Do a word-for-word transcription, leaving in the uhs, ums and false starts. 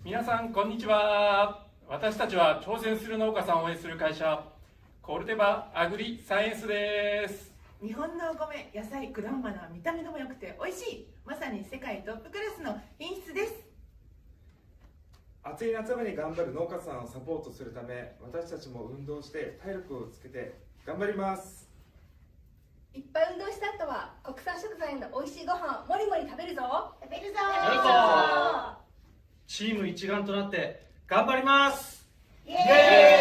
皆さんこんにちは。私たちは挑戦する農家さんを応援する会社コルテバアグリサイエンスです。 日本のお米、野菜、果物は見た目でも良くて美味しい、まさに世界トップクラスの品質です。 暑い夏場に頑張る農家さんをサポートするため、私たちも運動して体力をつけて頑張ります。 いっぱい運動した後は国産食材の美味しいご飯をもりもり食べるぞ。 食べるぞやるぞ。チーム一丸となって頑張ります。 イエーイ。